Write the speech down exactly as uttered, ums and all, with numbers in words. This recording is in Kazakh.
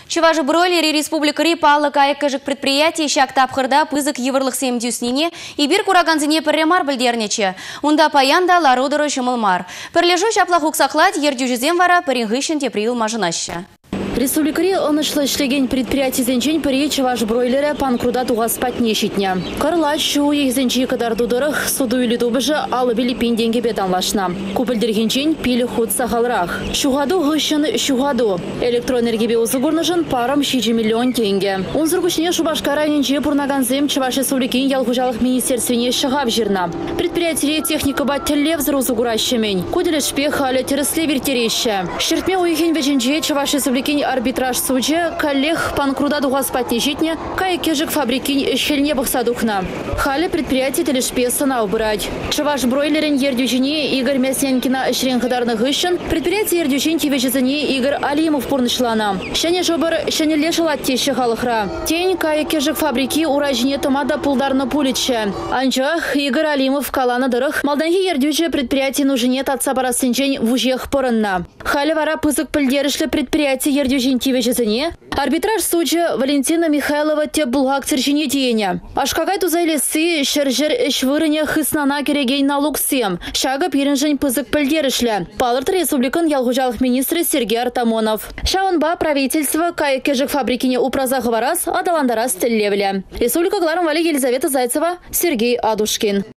Чуваши бройлери республикари палы кайык кыжык предприятий щак тапхырда пызык еврлых семдюснине и бир кураганзине пырремар бельдернече. Унда паянда ларудыры шымылмар. Пырлежу шаплах уксаклад ердюжизем вара пырингышын теприил мажынаща. Республикари онышлы ишлеген предприятий зенчен пыри чуваш бройлері панкруда туғаспат нешітне. Карла шу ехзенчи кадар дудырых суду или дубыжы алы били пинденге беданлашна. Купылдергенчен пили худ сахалрах. Шугаду гышын шугаду. Электроэнергебе узыгурныжын парам шижи миллион тенге. Унзыргушне Шубашкара ненче пурнаганзем Чуваш Республикин ялгужалых министерствене шагав жирна. Предприятие техника баттелле взру загуращемень. Куделешпе хали тересле вертереща. Шертме уехень веженче Чуваш Республикин арбитраж суде коллег панкруда дугаспат нежитне, кайкежик фабрикин щельне бахсадухна. Хали предприятие телешпеса на убрать. Чуваш бройлерин ердюжине Игорь Мясенкина шрен хадарных ищен, предприятие ердюжин тивежизане Игорь Алимов пурнышлана. Щене жобар щене лешала теща халыхра. Тень кайкежик фабрики уражине томада пулдарно пуличе. Анчах Игорь Алимов калана дырых малданхи ердюже предприятие нужне татса барасынчень в ужех порынна. Хали вара пызык пыльдерышлы предприятие ердюжин арбитраж судья Валентина Михайлова те булгак церчине тиене. Ашкагай тузайлесы шержер эшвырыне хыснана керегейн налог сем. Шага пиренжень пызык пыльдерышле. Палырт республикан ялгужалых министры Сергей Артамонов. Шаунба правительство кайкежик фабрикине упраза хварас адаландарас теллевле. Республика Гларом Вали Елизавета Зайцева, Сергей Адушкин.